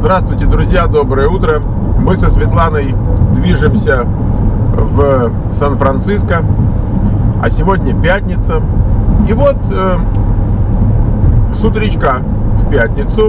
Здравствуйте, друзья, доброе утро. Мы со Светланой движемся в Сан-Франциско, а сегодня пятница. И вот с утречка в пятницу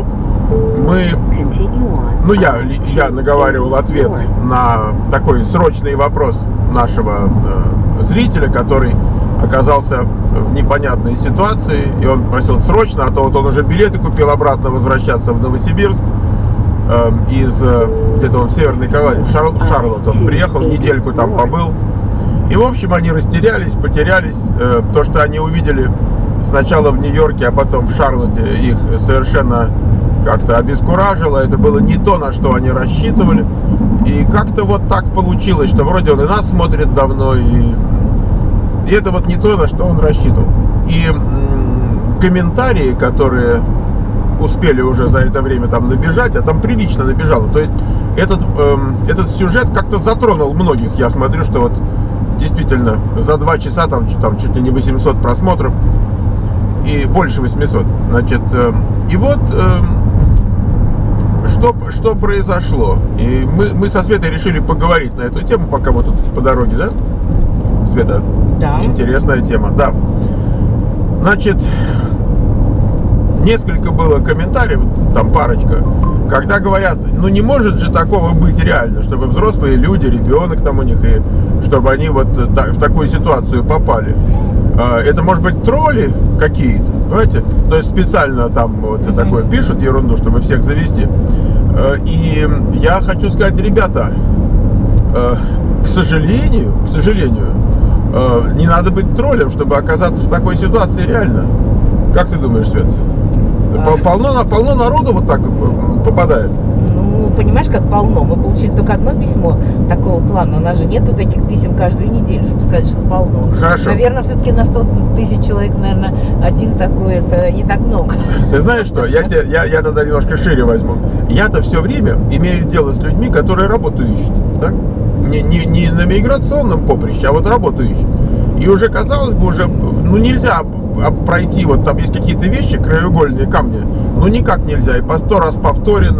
я наговаривал ответ на такой срочный вопрос нашего зрителя, который оказался в непонятной ситуации, и он просил срочно, а то вот он уже билеты купил обратно возвращаться в Новосибирск из где-то он в Северной Каролине, в Шарлотт он приехал, недельку там побыл. И в общем они растерялись, потерялись. То, что они увидели сначала в Нью-Йорке, а потом в Шарлотте, их совершенно как-то обескуражило. Это было не то, на что они рассчитывали. И как-то вот так получилось, что вроде он и нас смотрит давно, и это вот не то, на что он рассчитывал. И комментарии, которые успели уже за это время там набежать, а там прилично набежало. То есть этот сюжет как-то затронул многих. Я смотрю, что вот действительно за 2 часа там чуть ли не 800 просмотров и больше 800. Значит, и вот что произошло. И мы со Светой решили поговорить на эту тему, пока мы тут по дороге, да? Света? Да. Интересная тема, да. Значит, несколько было комментариев, там парочка, когда говорят, ну не может же такого быть реально, чтобы взрослые люди, ребенок там у них, и чтобы они вот в такую ситуацию попали. Это может быть тролли какие-то, понимаете? То есть специально там вот такое пишут ерунду, чтобы всех завести. И я хочу сказать, ребята, к сожалению, не надо быть троллем, чтобы оказаться в такой ситуации реально. Как ты думаешь, Свет? Полно народу вот так попадает. Ну, понимаешь, как полно. Мы получили только одно письмо такого плана. У нас же нету таких писем каждую неделю, чтобы сказать, что полно. Хорошо. Наверное, все-таки на 100 тысяч человек, наверное, один такой, это не так много. Ты знаешь что? Я тогда немножко шире возьму. Я-то все время имею дело с людьми, которые работу ищут. Так? Не на миграционном поприще, а вот работу ищут. И уже, казалось бы, нельзя пройти, вот там есть какие-то вещи, краеугольные камни, ну никак нельзя, и по 100 раз повторено,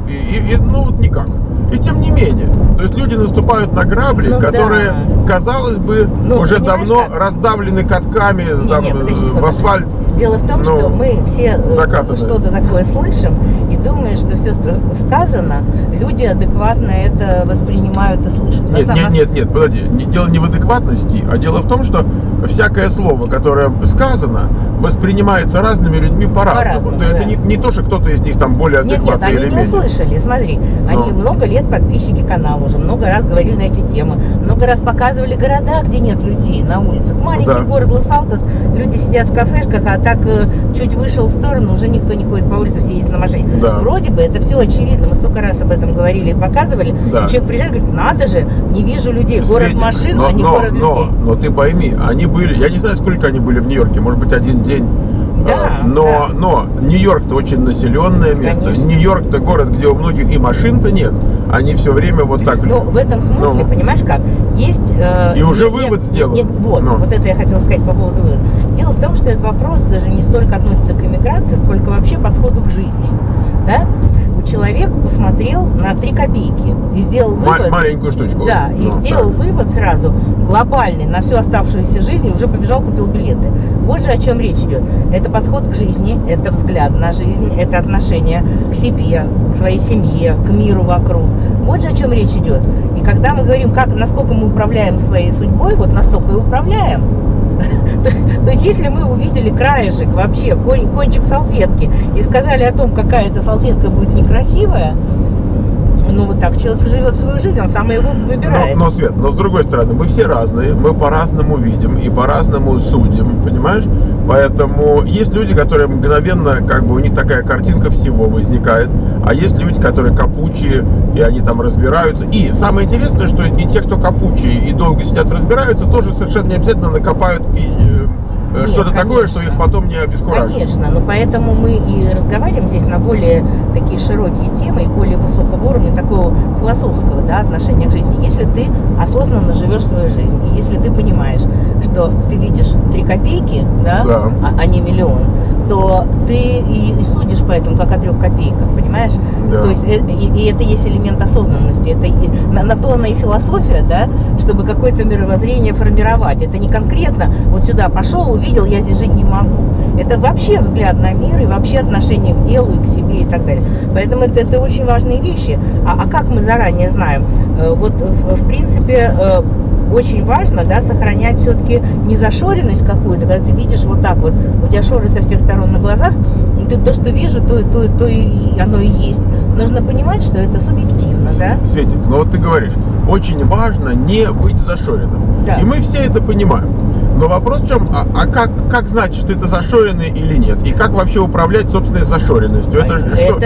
и никак. И тем не менее, то есть люди наступают на грабли, которые, казалось бы, уже давно раздавлены катками в асфальт. Дело в том, что мы все что-то такое слышим и думаем, что все сказано, люди адекватно это воспринимают и слышат. Нет, подожди, дело не в адекватности, а дело в том, что всякое слово, которое сказано, воспринимается разными людьми по-разному. Это не то, что кто-то из них там более адекватный или менее. Они не услышали, смотри, они много лет подписчики канала уже, много раз говорили на эти темы, много раз показывали города, где нет людей на улицах. Маленький город Лос-Алтос, люди сидят в кафешках, а так чуть вышел в сторону, уже никто не ходит по улице, все ездят на машине. Да. Вроде бы это все очевидно, мы столько раз об этом говорили и показывали. Да. И человек приезжает и говорит, надо же, не вижу людей, город машин, а не город людей. Но ты пойми, они были, я не знаю, сколько они были в Нью-Йорке, может быть, один день. Да, но Нью-Йорк-то очень населенное место. Нью-Йорк-то город, где у многих и машин-то нет. Они все время вот так. Ну, в этом смысле, понимаешь как, есть... И уже вывод сделан. Вот это я хотела сказать по поводу вывода. Дело в том, что этот вопрос даже не столько относится к иммиграции, сколько вообще подходу к жизни. Да? Человек посмотрел на 3 копейки и сделал вывод. Маленькую штучку. Да, и сделал вывод сразу глобальный на всю оставшуюся жизнь, и уже побежал, купил билеты. Вот же о чем речь идет. Это подход к жизни, это взгляд на жизнь, это отношение к себе, к своей семье, к миру вокруг. Вот же о чем речь идет. И когда мы говорим, насколько мы управляем своей судьбой, вот настолько и управляем. То есть, если мы увидели краешек, вообще кончик салфетки, и сказали о том, какая эта салфетка будет некрасивая, ну вот так человек живет свою жизнь, он сам его выбирает. Но Свет, но с другой стороны, мы все разные, мы по-разному видим и по-разному судим, понимаешь? Поэтому есть люди, которые мгновенно, у них такая картинка всего возникает, а есть люди, которые капучие, и они там разбираются. И самое интересное, что и те, кто капучие и долго сидят разбираются, тоже совершенно не обязательно накопают что-то такое, что их потом не обескуражит. Конечно, но поэтому мы и разговариваем здесь на более такие широкие темы и более высокого уровня, такого философского отношения к жизни. Если ты осознанно живешь свою жизнь, и если ты понимаешь, что ты видишь 3 копейки, а не миллион, то ты и судишь по этому, как о 3 копейках, понимаешь? Да. То есть, и это есть элемент осознанности. Это на то она и философия, да, чтобы какое-то мировоззрение формировать. Это не конкретно, вот сюда пошел, увидел, я здесь жить не могу. Это вообще взгляд на мир и вообще отношение к делу и к себе и так далее. Поэтому это очень важные вещи. А как мы заранее знаем? Вот, в принципе, очень важно, да, сохранять все-таки незашоренность какую-то, когда ты видишь вот так вот, у тебя шоры со всех сторон на глазах, и ты то, что вижу, то и оно и есть. Нужно понимать, что это субъективно, да? Светик, ну вот ты говоришь, очень важно не быть зашоренным. Да. И мы все это понимаем. Но вопрос в чем, как знать, что это зашоренный или нет? И как вообще управлять собственной зашоренностью? Это что?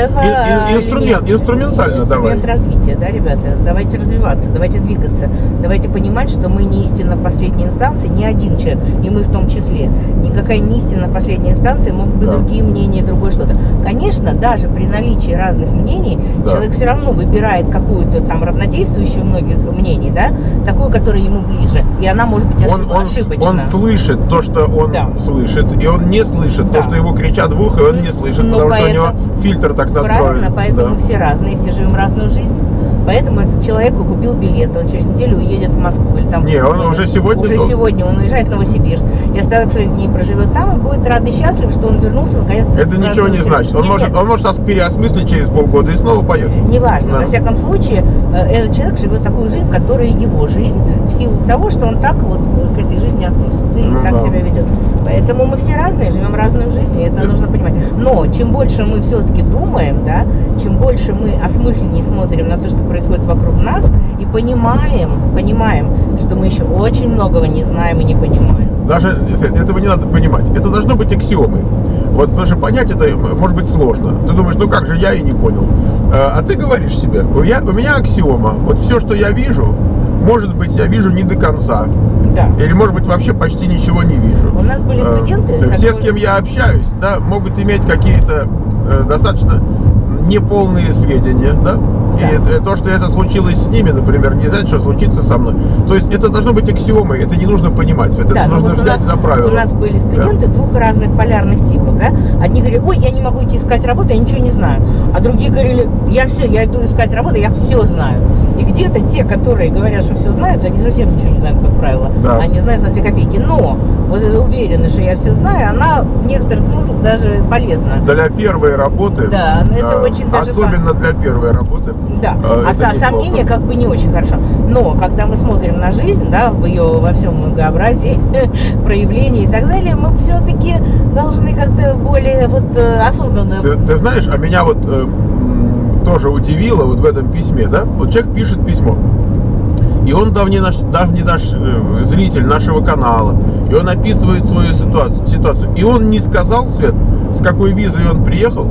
Инструментально давай. Инструмент развития, да, ребята? Давайте развиваться, давайте двигаться. Давайте понимать, что мы не истина в последней инстанции, ни один человек, и мы в том числе. Никакая не истина в последней инстанции, могут быть другие мнения, другое что-то. Конечно, даже при наличии разных мнений, человек все равно выбирает какую-то там равнодействующую многих мнений, да, такую, которая ему ближе. И она может быть ошибочна. Он слышит то, что он слышит, и он не слышит то, что ему кричат в ухо, и он не слышит, потому что у него фильтр так настроен. Правильно, поэтому все разные, все живем разную жизнь. Поэтому этот человек купил билет, он через неделю уедет в Москву. Или там, не, он уже сегодня. Уже сегодня он уезжает в Новосибирск. И остаток своих дней проживет там и будет рад и счастлив, что он вернулся наконец. Это ничего не значит. Он может нас переосмыслить через полгода и снова поехать. Неважно. Во всяком случае, этот человек живет такую жизнь, которая его жизнь, в силу того, что он так вот к этой жизни относится и так себя ведет. Поэтому мы все разные, живем разную жизнь, и это нужно понимать. Но чем больше мы все-таки думаем, да, чем больше мы осмысленнее смотрим на то, что происходит вокруг нас, и понимаем, что мы еще очень многого не знаем и не понимаем. Даже этого не надо понимать. Это должно быть аксиомой. Вот, потому что понять это может быть сложно. Ты думаешь, ну как же, я и не понял. А ты говоришь себе, у меня аксиома. Вот все, что я вижу, может быть, я вижу не до конца. Да. Или, может быть, вообще почти ничего не вижу. У нас были студенты, все, с кем я общаюсь, да, могут иметь какие-то достаточно неполные сведения, да? И то, что это случилось с ними, например, не знает, что случится со мной. То есть это должно быть аксиомой, это не нужно понимать, это нужно взять за правило. У нас были студенты двух разных полярных типов, да? Одни говорили, ой, я не могу идти искать работу, я ничего не знаю. А другие говорили, я иду искать работу, я все знаю. И где-то те, которые говорят, что все знают, они совсем ничего не знают, как правило. Да. Они знают на 2 копейки. Но вот эта уверенность, что я все знаю, она в некоторых смыслах даже полезна. Для первой работы. Да, это очень даже... Особенно для первой работы. Да, сомнения как бы не очень хорошо. Но когда мы смотрим на жизнь, да, в ее во всем многообразии, проявлений и так далее, мы все-таки должны как-то более осознанно... Ты знаешь, а меня тоже удивило вот в этом письме, да? Вот человек пишет письмо, и он давний наш зритель нашего канала, и он описывает свою ситуацию. И он не сказал, Свет, с какой визой он приехал,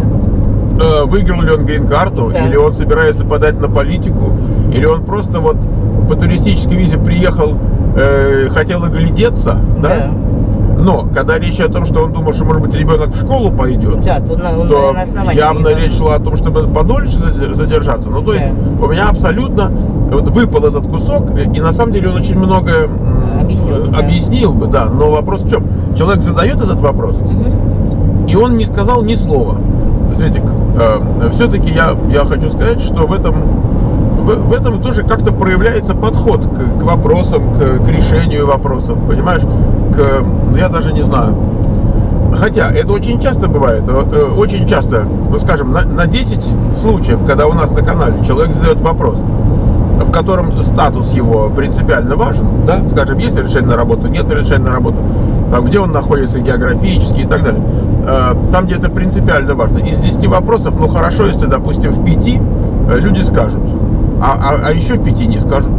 выиграл ли он грин-карту, или он собирается подать на политику, или он просто вот по туристической визе приехал, хотел оглядеться, да? Но когда речь о том, что он думал, что, может быть, ребенок в школу пойдет, то явно речь шла о том, чтобы подольше задержаться. Ну, то есть у меня абсолютно выпал этот кусок, и на самом деле он очень многое объяснил бы, да. Но вопрос в чем? Человек задает этот вопрос, и он не сказал ни слова. Светик, все-таки я хочу сказать, что в этом тоже как-то проявляется подход к вопросам, к решению вопросов, понимаешь? Я даже не знаю. Хотя это очень часто бывает, очень часто, ну скажем, на 10 случаев, когда у нас на канале человек задает вопрос, в котором статус его принципиально важен, да, скажем, есть решение на работу, нет решения на работу, там, где он находится географически и так далее, там, где это принципиально важно. Из 10 вопросов, ну хорошо, если, допустим, в 5 люди скажут, а еще в 5 не скажут.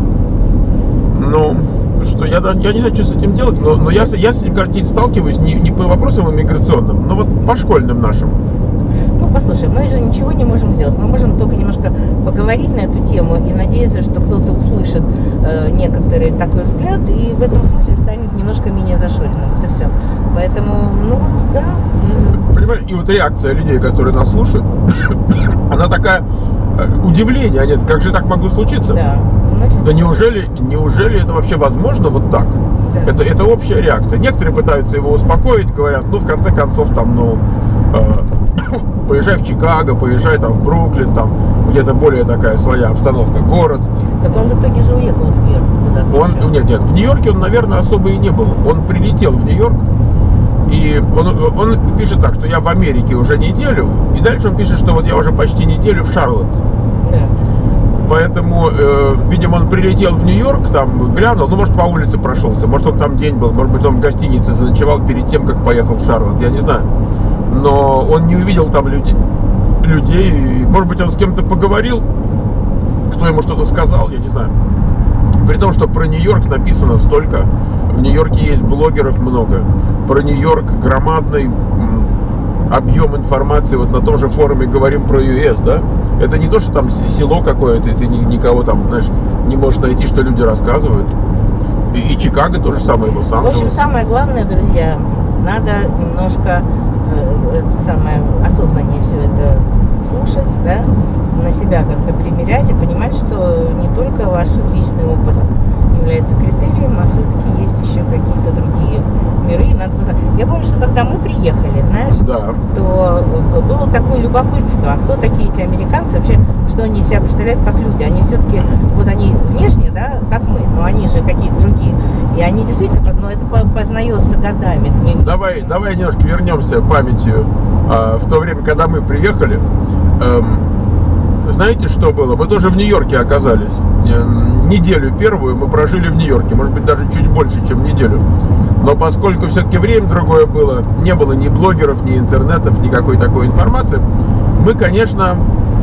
Ну, что я не знаю, что с этим делать, но я с этим каждый день сталкиваюсь не по вопросам иммиграционным, но вот по школьным нашим. Ну, послушай, мы же ничего не можем сделать. Мы можем только немножко поговорить на эту тему и надеяться, что кто-то услышит некоторый такой взгляд и в этом смысле станет немножко менее зашоренным. Это все. Поэтому, ну вот, да. Понимаешь, и вот реакция людей, которые нас слушают, она такая, удивление, нет, как же так могло случиться? Да. Значит, да неужели это вообще возможно вот так? Да. Это общая реакция. Некоторые пытаются его успокоить, говорят, ну, в конце концов, там, ну, поезжай в Чикаго, поезжай там в Бруклин, там, где-то более такая своя обстановка, город. Так он в итоге же уехал из Нью-Йорка куда-то. Нет, в Нью-Йорке он, наверное, особо и не был. Он прилетел в Нью-Йорк, и он пишет так, что я в Америке уже неделю, и дальше он пишет, что вот я уже почти неделю в Шарлотт. Да. Поэтому, видимо, он прилетел в Нью-Йорк, там глянул, ну, может, по улице прошелся, может, он там день был, может быть, он в гостинице заночевал перед тем, как поехал в Шарлотт, я не знаю. Но он не увидел там людей, и, может быть, он с кем-то поговорил, кто ему что-то сказал, я не знаю. При том, что про Нью-Йорк написано столько, в Нью-Йорке есть блогеров много, про Нью-Йорк громадный объем информации, вот на том же форуме говорим про ЮС, да? Это не то, что там село какое-то, и ты никого там, знаешь, не можешь найти, что люди рассказывают. И Чикаго то же самое, Лос-Анджелес. В общем, самое главное, друзья, надо немножко осознаннее все это слушать, да, на себя как-то примерять и понимать, что не только ваш личный опыт является критерием, а все-таки есть еще какие-то другие миры. Я помню, что когда мы приехали, знаешь, да, то было такое любопытство, а кто такие эти американцы вообще, что они из себя представляют как люди. Они все-таки, вот они внешне, да, как мы, но они же какие-то другие. И они действительно, но это познается годами. Давай немножко вернемся памятью в то время, когда мы приехали. Знаете, что было? Мы тоже в Нью-Йорке оказались. Неделю первую мы прожили в Нью-Йорке, может быть, даже чуть больше, чем неделю. Но поскольку все-таки время другое было, не было ни блогеров, ни интернетов, никакой такой информации, мы, конечно,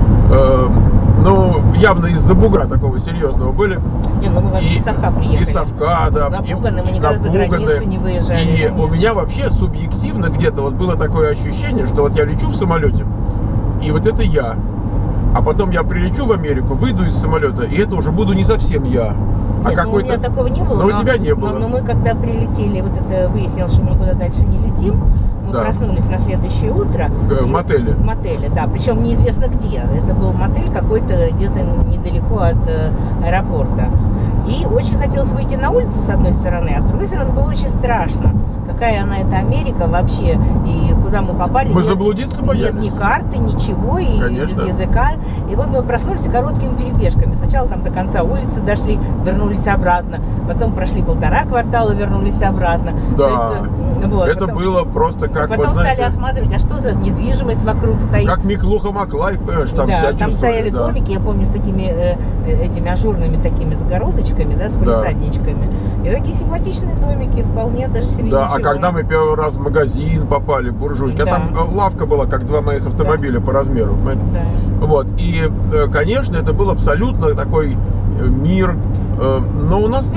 явно из-за бугра такого серьезного были. Мы вообще из Совка приехали. Из Совка, да. Напуганы, мы никогда за границу не выезжали. И у меня вообще субъективно где-то вот было такое ощущение, что вот я лечу в самолете, и вот это я. А потом я прилечу в Америку, выйду из самолета, и это уже буду не совсем я. Нет, у меня такого не было. Но у тебя не было. Но мы когда прилетели, вот это выяснилось, что мы никуда дальше не летим. Мы проснулись на следующее утро. В мотеле. В мотеле, да. Причем неизвестно где. Это был мотель какой-то где-то недалеко от аэропорта. И очень хотелось выйти на улицу с одной стороны, а с другой стороны было очень страшно. Какая она, эта Америка вообще, и куда мы попали. Мы заблудиться боялись. Нет ни карты, ничего, и конечно, без языка. И вот мы проснулись короткими перебежками. Сначала там до конца улицы дошли, вернулись обратно. Потом прошли 1,5 квартала, вернулись обратно. Да, это потом, было просто как... Потом вот, знаете, стали осматривать, а что за недвижимость вокруг стоит. Как Миклуха-Маклай, там да, себя там стояли домики, я помню, с такими этими ажурными такими загородочками, да, с палисадничками. И такие симпатичные домики, вполне даже себе да, ничего. А когда мы первый раз в магазин попали, буржуйка, там лавка была, как 2 моих автомобиля по размеру. Да. Вот, и, конечно, это был абсолютно такой мир. Но у нас не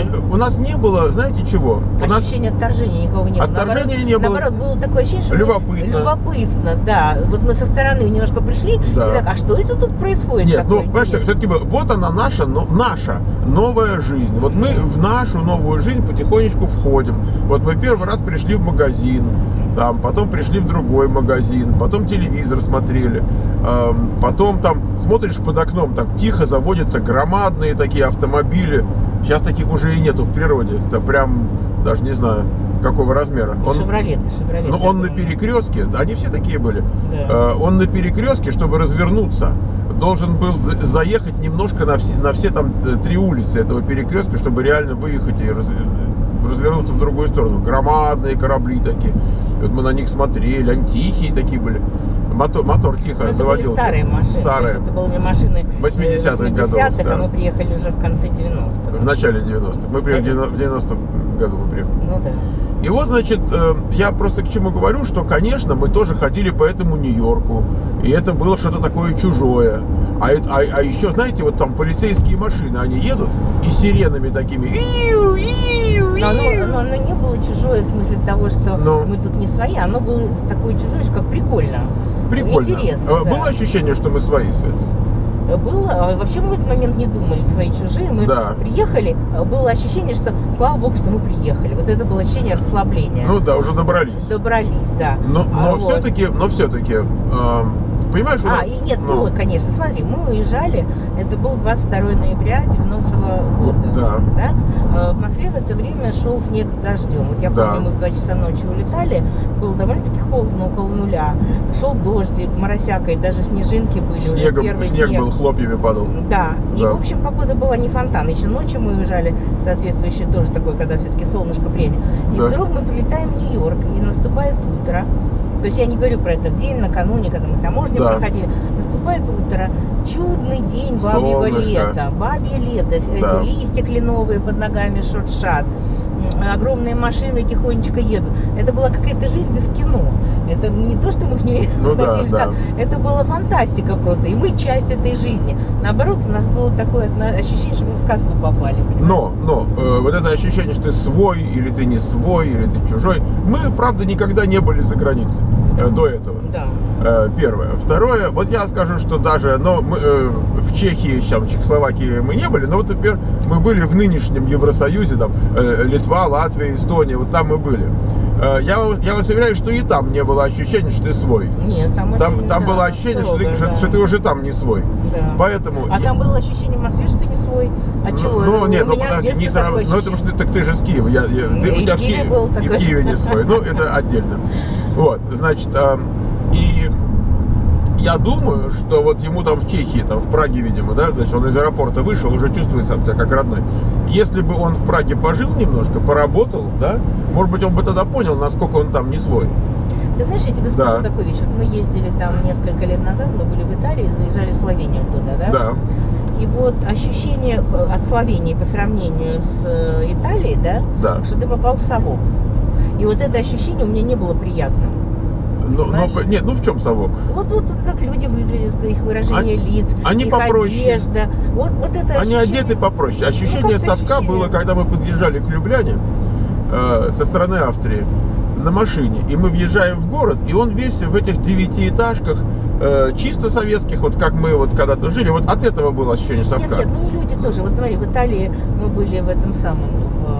было, знаете чего? Ощущение отторжения никого не было. Отторжения не было. Наоборот, было такое ощущение, что любопытно, да. Вот мы со стороны немножко пришли, да. И так, а что это тут происходит? Нет, понимаешь, все-таки вот она наша новая жизнь. Вот мы в нашу новую жизнь потихонечку входим. Вот мы первый раз пришли в магазин, там, потом пришли в другой магазин, потом телевизор смотрели, потом там смотришь под окном, там тихо заводятся громадные такие автомобили. Сейчас таких уже и нету в природе. Это прям, даже не знаю, какого размера. Шевролеты. Ну, он на перекрестке, они все такие были. Да. Он на перекрестке, чтобы развернуться, должен был заехать немножко на все там 3 улицы этого перекрестка, чтобы реально выехать и развернуться в другую сторону. Громадные корабли такие. Вот мы на них смотрели, они тихие такие были. Мотор тихо заводился. Были старые машины. То есть это были не машины 80-х годов. Да. А мы приехали уже в конце 90-х. В начале 90-х. Мы приехали в 90-м году. Мы приехали. Ну да. И вот, значит, я просто к чему говорю, что, конечно, мы тоже ходили по этому Нью-Йорку. И это было что-то такое чужое. А еще, знаете, вот там полицейские машины, они едут и сиренами такими. Но оно не было чужое в смысле того, что мы тут не свои, оно было такое чужое, как прикольно. Прикольно. Интересно. Было ощущение, что мы свои, Свет? Было. Вообще мы в этот момент не думали, свои, чужие. Мы приехали, было ощущение, что слава богу, что мы приехали. Вот это было ощущение расслабления. Ну да, уже добрались. Добрались, да. Но все-таки понимаешь? И нет, было, конечно. Смотри, мы уезжали, это был 22 ноября 90-го года. Да? В Москве в это время шел снег с дождем. Вот я помню, мы в 2 часа ночи улетали, было довольно-таки холодно, около нуля. Шел дождь, моросяка, и даже снежинки были. Снег был, хлопьями падал. Да. И, в общем, погода была не фонтан. Еще ночью мы уезжали, соответствующее тоже такое, когда все-таки солнышко премия. И вдруг мы прилетаем в Нью-Йорк, и наступает утро. То есть я не говорю про этот день, накануне, когда мы таможню проходили. Наступает утро, чудный день бабьего лета. Бабье лето, эти листья кленовые под ногами шуршат. Огромные машины тихонечко едут. Это была какая-то жизнь из кино. Это не то, что мы к ней относились, это была фантастика просто. И мы часть этой жизни. Наоборот, у нас было такое ощущение, что мы в сказку попали. Но вот это ощущение, что ты свой, или ты не свой, или ты чужой. Мы, правда, никогда не были за границей до этого. Да. Первое. Второе, вот я скажу, что даже мы, в Чехии, в Чехословакии мы не были, но вот, например, мы были в нынешнем Евросоюзе, там, Литва, Латвия, Эстония, вот там мы были. Я вас уверяю, что и там не было ощущения, что ты свой. Нет, там было ощущение, что ты уже там не свой. Да. Поэтому... А там было ощущение в Москве, что ты не свой. А чего? Нет, подожди, не сразу. Ну, потому что ты же с Киева. У тебя в Киеве не свой. Ну, это отдельно. Вот, значит, и я думаю, что вот ему там в Чехии, там в Праге, видимо, да, значит, он из аэропорта вышел, уже чувствует себя как родной. Если бы он в Праге пожил немножко, поработал, да, может быть, он бы тогда понял, насколько он там не свой. Ты знаешь, я тебе скажу такую вещь. Вот мы ездили там несколько лет назад, мы были в Италии, заезжали в Словению туда, да? Да. И вот ощущение от Словении по сравнению с Италией, да, что ты попал в совок. И вот это ощущение у меня не было приятным. Нет, в чем совок? Вот как люди выглядят, их выражение лиц, они их попроще. Одежда. Вот это они ощущение... одеты попроще. Ощущение совка было, когда мы подъезжали к Любляне со стороны Австрии на машине, и мы въезжаем в город, и он весь в этих 9-этажках, чисто советских, вот как мы вот когда-то жили, вот от этого было ощущение совка. Нет, и люди тоже. Вот смотри, в Италии мы были в этом самом...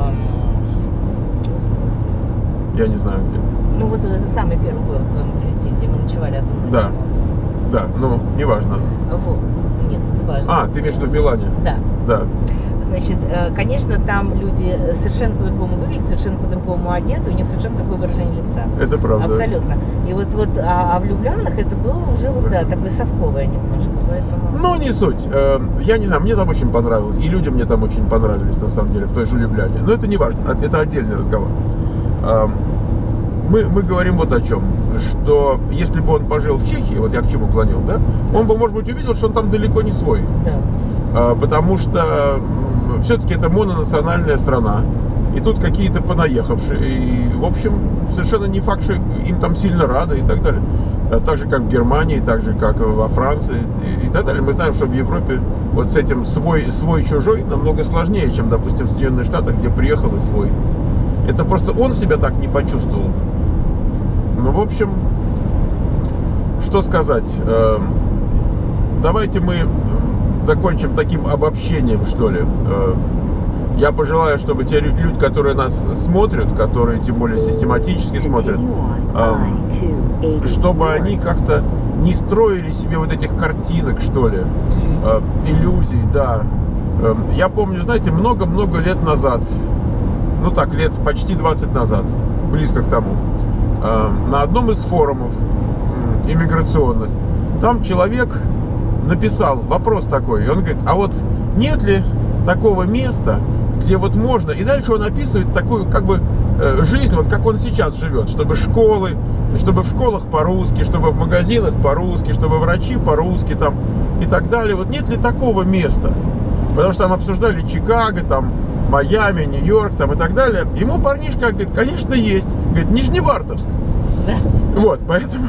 Я не знаю где. Ну вот это самый первый город, куда мы прилетели, где мы ночевали одну ночь. Да, неважно. Вот. Нет, это важно. Ты имеешь в виду в Милане? Да. Значит, конечно, там люди совершенно по-другому выглядят, совершенно по-другому одеты, у них совершенно другое выражение лица. Это правда. Абсолютно. И а в Люблянах это было уже такое совковое немножко, поэтому... Не суть. Я не знаю, мне там очень понравилось, и люди мне там очень понравились, на самом деле, в той же Любляне. Но это не важно, это отдельный разговор. Мы говорим вот о чем, что если бы он пожил в Чехии, вот я к чему клонил, да, он бы, может быть, увидел, что он там далеко не свой. Да. Потому что все-таки это мононациональная страна, и тут какие-то понаехавшие, и, в общем, совершенно не факт, что им там сильно рады и так далее. Так же, как в Германии, так же, как во Франции и так далее. Мы знаем, что в Европе вот с этим свой-чужой намного сложнее, чем, допустим, в Соединенных Штатах, где приехал и свой. Это просто он себя так не почувствовал. В общем, что сказать. Давайте мы закончим таким обобщением, что ли. Я пожелаю, чтобы те люди, которые нас смотрят, которые тем более систематически смотрят, чтобы они как-то не строили себе вот этих картинок, что ли. Иллюзий, да. Я помню, знаете, много-много лет назад, лет почти 20 назад, близко к тому, на одном из форумов иммиграционных, там человек написал вопрос такой, и он говорит, а вот нет ли такого места, где вот можно, и дальше он описывает такую жизнь, вот как он сейчас живет, чтобы в школах по-русски, чтобы в магазинах по-русски, чтобы врачи по-русски там и так далее, вот нет ли такого места, потому что там обсуждали Чикаго, там Майами, Нью-Йорк там и так далее. Ему парнишка говорит, конечно, есть. Говорит, Нижневартовск. Да. Вот,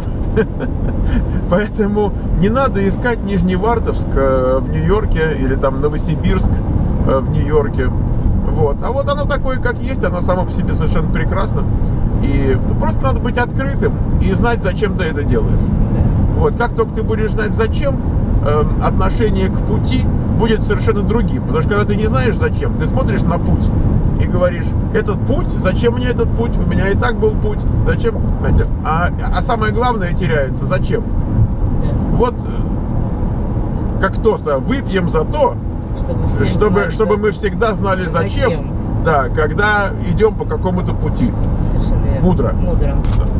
поэтому не надо искать Нижневартовск в Нью-Йорке или там Новосибирск в Нью-Йорке. Вот. А вот оно такое, как есть, оно само по себе совершенно прекрасно. И просто надо быть открытым и знать, зачем ты это делаешь. Да. Вот, как только ты будешь знать, зачем, отношение к пути будет совершенно другим. Потому что когда ты не знаешь зачем, ты смотришь на путь и говоришь, этот путь, зачем мне этот путь, у меня и так был путь, зачем, знаете, а самое главное теряется, зачем. вот как тост, выпьем за то, чтобы мы всегда знали зачем. Да, когда идем по какому-то пути. Совершенно верно. Мудро. Мудро. Да.